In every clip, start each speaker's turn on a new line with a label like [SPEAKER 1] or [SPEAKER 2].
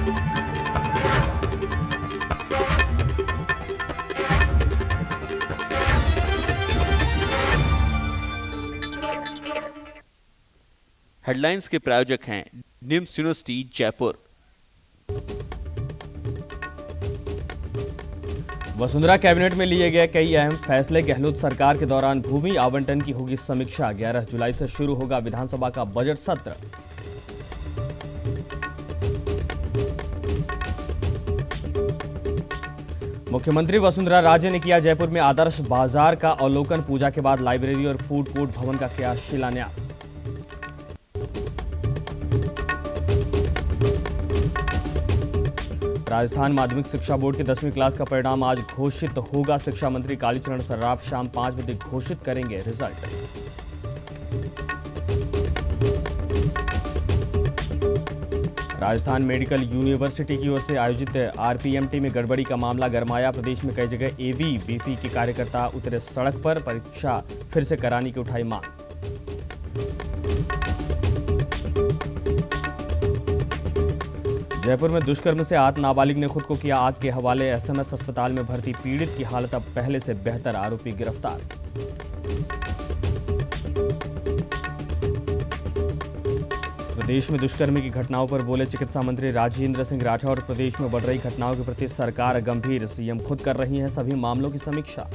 [SPEAKER 1] Headlines के प्रायोजक हैं निम्स यूनिवर्सिटी जयपुर।
[SPEAKER 2] वसुंधरा कैबिनेट में लिए गए कई अहम फैसले। गहलोत सरकार के दौरान भूमि आवंटन की होगी समीक्षा। 11 जुलाई से शुरू होगा विधानसभा का बजट सत्र। मुख्यमंत्री वसुंधरा राजे ने किया जयपुर में आदर्श बाजार का अवलोकन। पूजा के बाद लाइब्रेरी और फूड कोर्ट भवन का किया शिलान्यास। राजस्थान माध्यमिक शिक्षा बोर्ड के 10वीं क्लास का परिणाम आज घोषित होगा। शिक्षा मंत्री कालीचरण सर्राफ शाम 5 बजे घोषित करेंगे रिजल्ट। राजस्थान मेडिकल यूनिवर्सिटी की ओर से आयोजित आरपीएमटी में गड़बड़ी का मामला गरमाया। प्रदेश में कई जगह एबीवीपी के कार्यकर्ता उतरे सड़क पर। परीक्षा फिर से कराने की उठाई मांग। जयपुर में दुष्कर्म से आहत नाबालिग ने खुद को किया आग के हवाले। एसएमएस अस्पताल में भर्ती पीड़ित की हालत अब पहले से बेहतर। आरोपी गिरफ्तार। प्रदेश में दुष्कर्म की घटनाओं पर बोले चिकित्सा मंत्री राजेंद्र सिंह राठौर। प्रदेश में बढ़ रही घटनाओं के प्रति सरकार गंभीर। सीएम खुद कर रही है सभी मामलों की समीक्षा।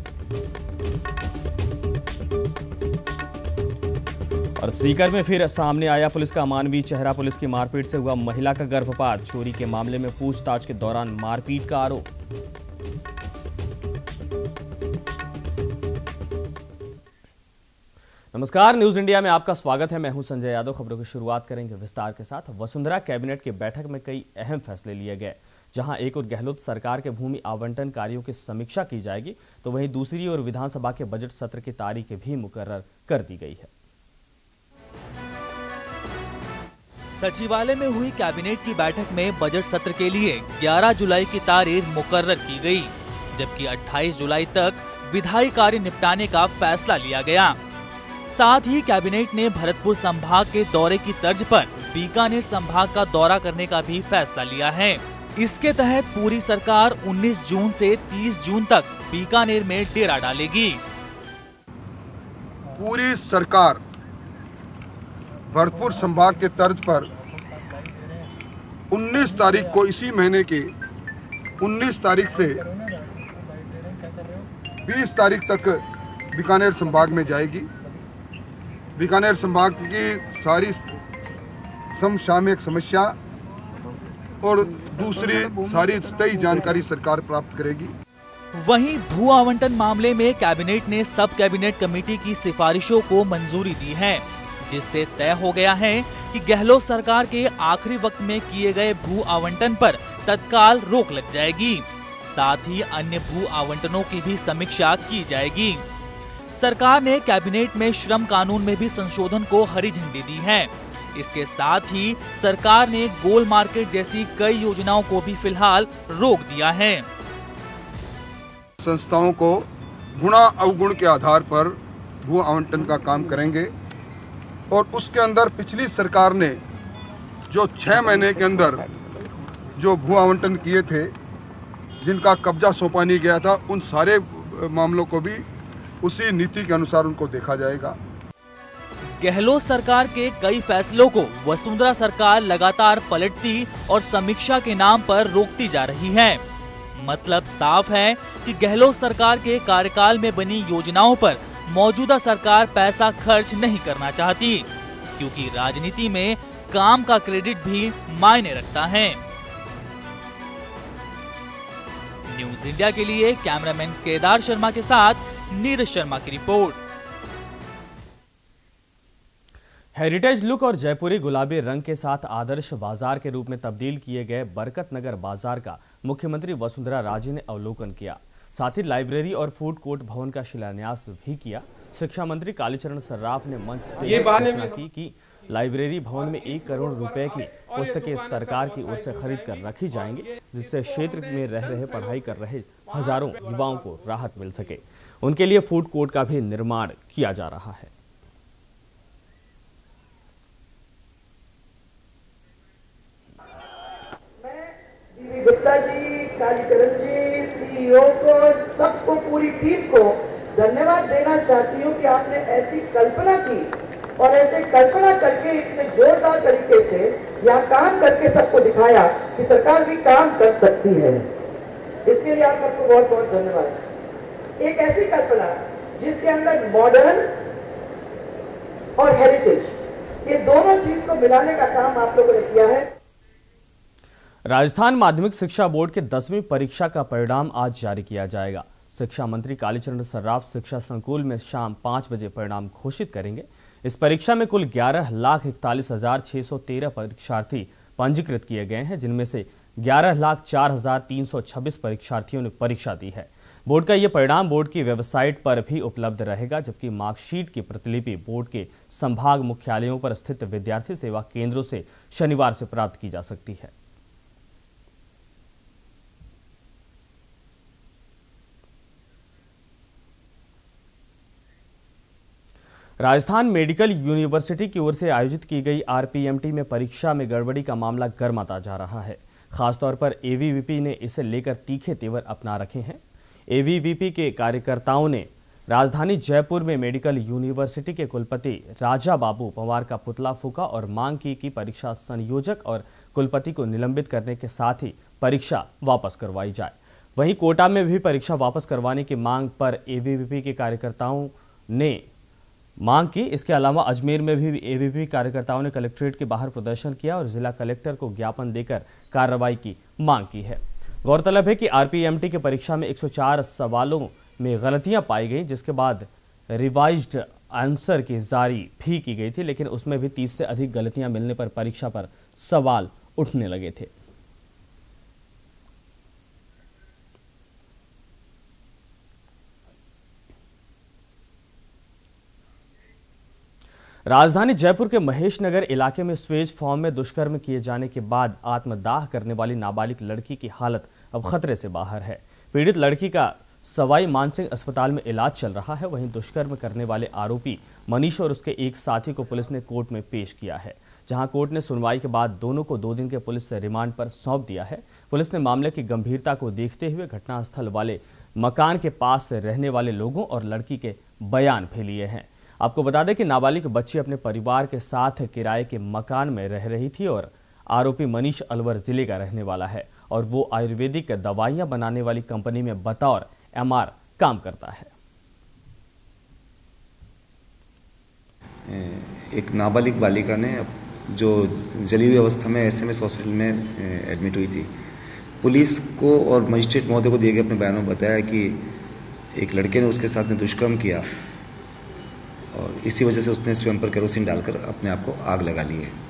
[SPEAKER 2] और सीकर में फिर सामने आया पुलिस का अमानवीय चेहरा। पुलिस की मारपीट से हुआ महिला का गर्भपात। चोरी के मामले में पूछताछ के दौरान मारपीट का आरोप। नमस्कार, न्यूज इंडिया में आपका स्वागत है। मैं हूं संजय यादव। खबरों की शुरुआत करेंगे विस्तार के साथ। वसुंधरा कैबिनेट की बैठक में कई अहम फैसले लिए गए। जहां एक और गहलोत सरकार के भूमि आवंटन कार्यों की समीक्षा की जाएगी, तो वहीं दूसरी ओर विधानसभा के बजट सत्र की तारीख भी मुकर्रर कर दी गई है।
[SPEAKER 3] सचिवालय में हुई कैबिनेट की बैठक में बजट सत्र के लिए 11 जुलाई की तारीख मुकर्रर की गई, जबकि 28 जुलाई तक विधायी कार्य निपटाने का फैसला लिया गया। साथ ही कैबिनेट ने भरतपुर संभाग के दौरे की तर्ज पर बीकानेर संभाग का दौरा करने का भी फैसला लिया है। इसके तहत पूरी सरकार 19 जून से 30 जून तक बीकानेर में डेरा डालेगी।
[SPEAKER 4] पूरी सरकार भरतपुर संभाग के तर्ज पर 19 तारीख को, इसी महीने की 19 तारीख से 20 तारीख तक बीकानेर संभाग में जाएगी। बीकानेर संभाग की सारी समसामयिक समस्या और दूसरी सारी सही जानकारी सरकार प्राप्त करेगी।
[SPEAKER 3] वहीं भू आवंटन मामले में कैबिनेट ने सब कैबिनेट कमेटी की सिफारिशों को मंजूरी दी है, जिससे तय हो गया है कि गहलोत सरकार के आखिरी वक्त में किए गए भू आवंटन पर तत्काल रोक लग जाएगी। साथ ही अन्य भू आवंटनों की भी समीक्षा की जाएगी। सरकार ने कैबिनेट में श्रम कानून में भी संशोधन को हरी झंडी दी है। इसके साथ ही सरकार ने गोल मार्केट जैसी कई योजनाओं को भी फिलहाल रोक दिया है।
[SPEAKER 4] संस्थाओं को गुणा अवगुण के आधार पर भू आवंटन का काम करेंगे और उसके अंदर पिछली सरकार ने जो 6 महीने के अंदर जो भू आवंटन किए थे, जिनका कब्जा सौंपा नहीं गया था, उन सारे मामलों को भी उसी नीति के अनुसार उनको देखा जाएगा।
[SPEAKER 3] गहलोत सरकार के कई फैसलों को वसुंधरा सरकार लगातार पलटती और समीक्षा के नाम पर रोकती जा रही है। मतलब साफ है कि गहलोत सरकार के कार्यकाल में बनी योजनाओं पर मौजूदा सरकार पैसा खर्च नहीं करना चाहती, क्योंकि राजनीति में काम का क्रेडिट भी मायने रखता है। न्यूज इंडिया के लिए कैमरामैन केदार शर्मा के साथ नीरज शर्मा की रिपोर्ट।
[SPEAKER 2] हेरिटेज लुक और जयपुरी गुलाबी रंग के साथ आदर्श बाजार के रूप में तब्दील किए गए बरकत नगर बाजार का मुख्यमंत्री वसुंधरा राजे ने अवलोकन किया। साथ ही लाइब्रेरी और फूड कोर्ट भवन का शिलान्यास भी किया। शिक्षा मंत्री कालीचरण सर्राफ ने मंच से घोषणा की कि लाइब्रेरी भवन में 1 करोड़ रुपए की पुस्तकें सरकार की ओर से खरीद कर रखी जाएंगी, जिससे क्षेत्र में रह रहे पढ़ाई कर रहे हजारों युवाओं को राहत मिल सके। उनके लिए फूड कोर्ट का भी निर्माण किया जा रहा है।
[SPEAKER 5] गुप्ता जी, कालीचरण जी, सीईओ को, सबको, पूरी टीम को धन्यवाद देना चाहती हूँ कि आपने ऐसी कल्पना की और ऐसे कल्पना करके इतने जोरदार तरीके से यहाँ काम करके सबको दिखाया कि सरकार भी काम कर सकती है। इसके लिए आप सबको बहुत बहुत धन्यवाद। एक ऐसी कल्पना जिसके अंदर मॉडर्न और हेरिटेज, ये दोनों चीज को मिलाने का काम आप लोगों ने किया है।
[SPEAKER 2] राजस्थान माध्यमिक शिक्षा बोर्ड के 10वीं परीक्षा का परिणाम आज जारी किया जाएगा। शिक्षा मंत्री कालीचरण सर्राफ शिक्षा संकुल में शाम 5 बजे परिणाम घोषित करेंगे। इस परीक्षा में कुल 11,41,613 परीक्षार्थी पंजीकृत किए गए हैं, जिनमें से 11,04,326 परीक्षार्थियों ने परीक्षा दी है। बोर्ड का यह परिणाम बोर्ड की वेबसाइट पर भी उपलब्ध रहेगा, जबकि मार्कशीट की प्रतिलिपि बोर्ड के संभाग मुख्यालयों पर स्थित विद्यार्थी सेवा केंद्रों से शनिवार से प्राप्त की जा सकती है। राजस्थान मेडिकल यूनिवर्सिटी की ओर से आयोजित की गई आरपीएमटी में परीक्षा में गड़बड़ी का मामला गर्माता जा रहा है। खासतौर पर एबीवीपी ने इसे लेकर तीखे तेवर अपना रखे हैं। एबीवीपी के कार्यकर्ताओं ने राजधानी जयपुर में मेडिकल यूनिवर्सिटी के कुलपति राजा बाबू पवार का पुतला फूंका और मांग की कि परीक्षा संयोजक और कुलपति को निलंबित करने के साथ ही परीक्षा वापस करवाई जाए। वहीं कोटा में भी परीक्षा वापस करवाने की मांग पर एबीवीपी के कार्यकर्ताओं ने मांग की। इसके अलावा अजमेर में भी एबीवीपी कार्यकर्ताओं ने कलेक्ट्रेट के बाहर प्रदर्शन किया और जिला कलेक्टर को ज्ञापन देकर कार्रवाई की मांग की है। गौरतलब है कि आरपीएमटी की परीक्षा में 104 सवालों में गलतियां पाई गई, जिसके बाद रिवाइज्ड आंसर की जारी भी की गई थी, लेकिन उसमें भी 30 से अधिक गलतियां मिलने पर परीक्षा पर सवाल उठने लगे थे। राजधानी जयपुर के महेश नगर इलाके में स्वेज फॉर्म में दुष्कर्म किए जाने के बाद आत्मदाह करने वाली नाबालिग लड़की की हालत अब खतरे से बाहर है। पीड़ित लड़की का सवाई मानसिंह अस्पताल में इलाज चल रहा है। वहीं दुष्कर्म करने वाले आरोपी मनीष और उसके एक साथी को पुलिस ने कोर्ट में पेश किया है, जहां कोर्ट ने सुनवाई के बाद दोनों को 2 दिन के पुलिस रिमांड पर सौंप दिया है। पुलिस ने मामले की गंभीरता को देखते हुए घटनास्थल वाले मकान के पास रहने वाले लोगों और लड़की के बयान भी लिए हैं। आपको बता दें कि नाबालिग बच्ची अपने परिवार के साथ किराए के मकान में रह रही थी और आरोपी मनीष अलवर जिले का रहने वाला है और वो आयुर्वेदिक दवाइयां बनाने वाली कंपनी में बतौर एमआर काम करता है।
[SPEAKER 6] एक नाबालिग बालिका ने जो जली हुई अवस्था में एसएमएस हॉस्पिटल में एडमिट हुई थी, पुलिस को और मजिस्ट्रेट महोदय को दिए गए अपने बयान में बताया कि एक लड़के ने उसके साथ में दुष्कर्म किया और इसी वजह से उसने स्वयं पर केरोसिन डालकर अपने आप को आग लगा ली है।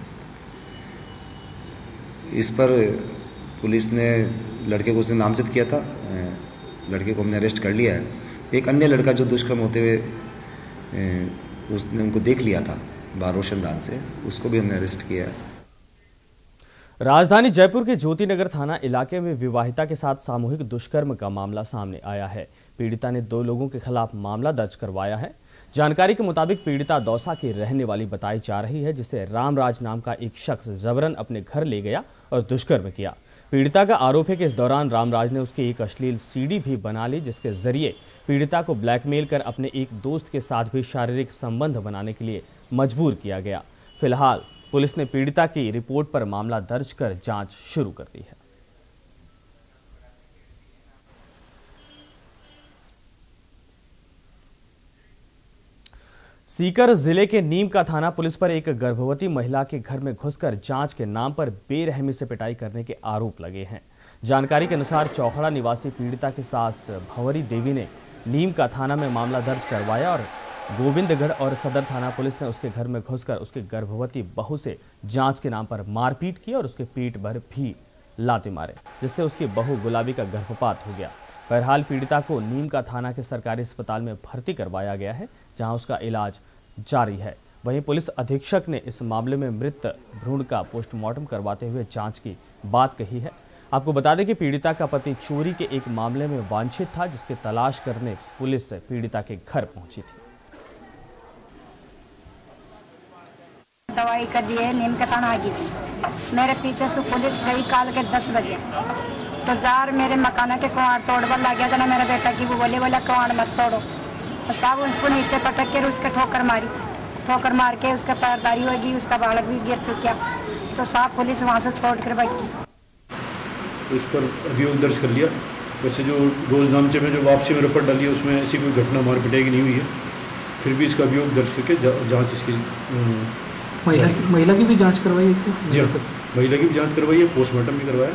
[SPEAKER 6] इस पर पुलिस ने लड़के को उसने नामजद किया था। लड़के को हमने अरेस्ट कर लिया है। एक अन्य लड़का जो दुष्कर्म होते हुए उसने उनको देख लिया था बाहर रोशनदान से, उसको भी हमने अरेस्ट किया है।
[SPEAKER 2] राजधानी जयपुर के ज्योतिनगर थाना इलाके में विवाहिता के साथ सामूहिक दुष्कर्म का मामला सामने आया है। पीड़िता ने 2 लोगों के खिलाफ मामला दर्ज करवाया है। जानकारी के मुताबिक पीड़िता दौसा की रहने वाली बताई जा रही है, जिसे रामराज नाम का एक शख्स जबरन अपने घर ले गया और दुष्कर्म किया। पीड़िता का आरोप है कि इस दौरान रामराज ने उसकी एक अश्लील सीडी भी बना ली, जिसके जरिए पीड़िता को ब्लैकमेल कर अपने एक दोस्त के साथ भी शारीरिक संबंध बनाने के लिए मजबूर किया गया। फिलहाल पुलिस ने पीड़िता की रिपोर्ट पर मामला दर्ज कर जांच शुरू कर दी है। सीकर जिले के नीम का थाना पुलिस पर एक गर्भवती महिला के घर में घुसकर जांच के नाम पर बेरहमी से पिटाई करने के आरोप लगे हैं। जानकारी के अनुसार चौखड़ा निवासी पीड़िता की सास भंवरी देवी ने नीम का थाना में मामला दर्ज करवाया और गोविंदगढ़ और सदर थाना पुलिस ने उसके घर में घुसकर उसके गर्भवती बहू से जांच के नाम पर मारपीट की और उसके पीठ भर भी लाते मारे, जिससे उसकी बहू गुलाबी का गर्भपात हो गया। बहरहाल पीड़िता को नीम का थाना के सरकारी अस्पताल में भर्ती करवाया गया है, जहां उसका इलाज जारी है। वहीं पुलिस अधीक्षक ने इस मामले में मृत भ्रूण का पोस्टमार्टम करवाते हुए जांच की बात कही है। आपको बता दें कि पीड़िता का पति चोरी के एक मामले में वांछित था, जिसकी तलाश करने पुलिस पीड़िता के घर पहुंची थी।
[SPEAKER 7] दवाई कर दिए नीम के थाना आ गई थी। मेरे पीछे से पुलिस गई काल के 10 बजे तो जार मेरे मकान के कुआड़ तोड़वा लग गया था ना, मेरा बेटा की वो बोला कुआड़ मत तोड़ो, तो साहब उसको नीचे पटक के उसके ठोकर मार के उसका पैरदारी होगी, उसका बालक भी गिर चुका, तो साहब पुलिस वहाँ से छोड़ कर बैठी।
[SPEAKER 8] इस पर अभियोग दर्ज कर लिया। वैसे जो रोजनामचे में जो वापसी में रिपोर्ट डाली है उसमें ऐसी कोई घटना मार पिटाई की नहीं हुई है, फिर भी इसका अभियोग दर्ज करके जांच इसकी
[SPEAKER 9] महिला की भी जांच करवाई है?
[SPEAKER 8] जी हाँ, महिला की भी जांच करवाई है, पोस्टमार्टम भी करवाया।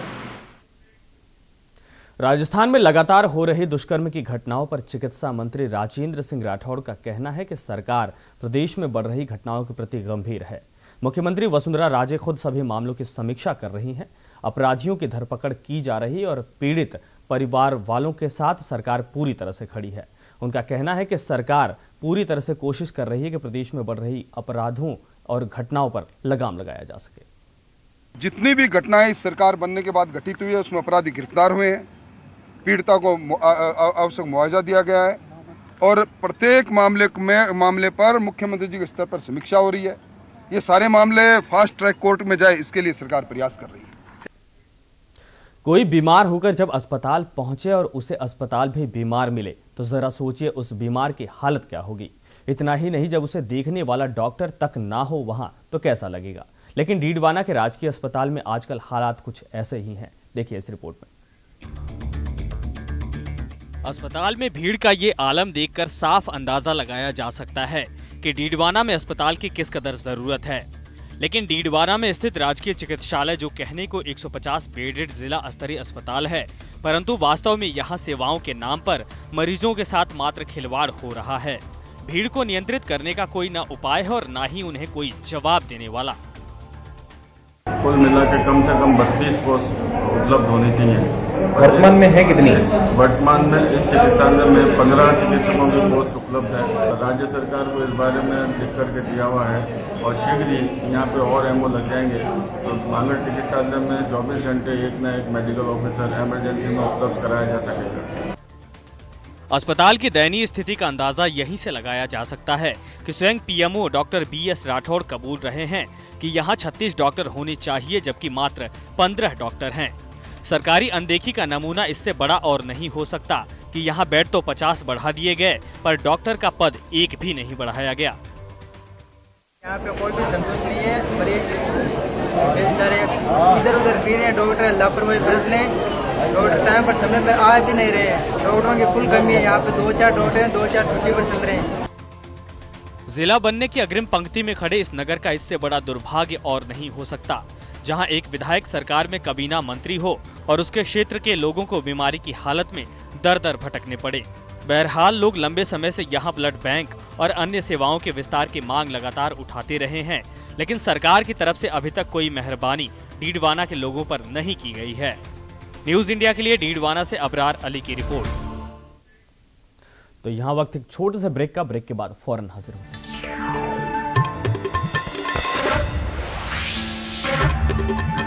[SPEAKER 2] राजस्थान में लगातार हो रही दुष्कर्म की घटनाओं पर चिकित्सा मंत्री राजेंद्र सिंह राठौड़ का कहना है कि सरकार प्रदेश में बढ़ रही घटनाओं के प्रति गंभीर है। मुख्यमंत्री वसुंधरा राजे खुद सभी मामलों की समीक्षा कर रही हैं। अपराधियों की धरपकड़ की जा रही है और पीड़ित परिवार वालों के साथ सरकार पूरी तरह से खड़ी है। उनका कहना है कि सरकार पूरी तरह से कोशिश कर रही है कि प्रदेश में बढ़ रही अपराधों और घटनाओं पर लगाम लगाया जा सके।
[SPEAKER 4] जितनी भी घटनाएं इस सरकार बनने के बाद घटित हुई है उसमें अपराधी गिरफ्तार हुए हैं, पीड़िता को आवश्यक मुआवजा दिया गया है और प्रत्येक मामले पर मुख्यमंत्री जी के स्तर पर समीक्षा हो रही है। ये सारे मामले फास्ट ट्रैक कोर्ट में जाए, इसके लिए सरकार प्रयास कर रही है।
[SPEAKER 2] कोई बीमार होकर जब अस्पताल पहुंचे और उसे अस्पताल भी बीमार मिले तो जरा सोचिए उस बीमार की हालत क्या होगी। इतना ही नहीं, जब उसे देखने वाला डॉक्टर तक ना हो वहां तो कैसा लगेगा। लेकिन डीडवाना के राजकीय अस्पताल में आजकल हालात कुछ ऐसे ही हैं। देखिए इस रिपोर्ट में।
[SPEAKER 1] अस्पताल में भीड़ का ये आलम देखकर साफ अंदाजा लगाया जा सकता है कि डीडवाना में अस्पताल की किस कदर जरूरत है। लेकिन डीडवाना में स्थित राजकीय चिकित्सालय जो कहने को 150 बेडेड जिला स्तरीय अस्पताल है, परंतु वास्तव में यहाँ सेवाओं के नाम पर मरीजों के साथ मात्र खिलवाड़ हो रहा है। भीड़ को नियंत्रित करने का कोई न उपाय है और न ही उन्हें कोई जवाब देने वाला।
[SPEAKER 10] कुल मिला के कम से कम 32 पोस्ट उपलब्ध होनी चाहिए।
[SPEAKER 11] वर्तमान में है कितनी?
[SPEAKER 10] वर्तमान में इस चिकित्सालय में 15 चिकित्सकों की पोस्ट उपलब्ध है। राज्य सरकार को इस बारे में लिख करके दिया हुआ है और शीघ्र ही यहाँ पे और एमओ लग जाएंगे तो मानव चिकित्सालय में 24 घंटे एक न एक मेडिकल ऑफिसर इमरजेंसी में उपलब्ध कराया जा सकेगा।
[SPEAKER 1] अस्पताल की दयनीय स्थिति का अंदाजा यहीं से लगाया जा सकता है कि स्वयं पीएमओ डॉक्टर BS राठौड़ कबूल रहे हैं कि यहाँ 36 डॉक्टर होने चाहिए, जबकि मात्र 15 डॉक्टर हैं। सरकारी अनदेखी का नमूना इससे बड़ा और नहीं हो सकता कि यहाँ बेड तो 50 बढ़ा दिए गए पर डॉक्टर का पद एक भी नहीं बढ़ाया गया।
[SPEAKER 12] यहाँ पे कोई भी संतुष्ट नहीं है, मरीज बेचारे इधर उधर फिर रहे हैं, डॉक्टर लापरवाही बरत लें, डॉक्टर टाइम पर समय पर आ भी नहीं रहे हैं, डॉक्टरों की फुल कमी है। यहाँ पे 2-4 डॉक्टर हैं, 2-4 छुट्टी पर चल रहे हैं।
[SPEAKER 1] जिला बनने की अग्रिम पंक्ति में खड़े इस नगर का इससे बड़ा दुर्भाग्य और नहीं हो सकता, जहां एक विधायक सरकार में कबीना मंत्री हो और उसके क्षेत्र के लोगों को बीमारी की हालत में दर दर भटकने पड़े। बहरहाल लोग लंबे समय से यहां ब्लड बैंक और अन्य सेवाओं के विस्तार की मांग लगातार उठाते रहे हैं, लेकिन सरकार की तरफ से अभी तक कोई मेहरबानी डीडवाना के लोगों पर नहीं की गई है। न्यूज इंडिया के लिए डीडवाना से अबरार अली की रिपोर्ट।
[SPEAKER 2] तो यहाँ वक्त एक छोटे से ब्रेक का, ब्रेक के बाद फौरन हाजिर होते हैं।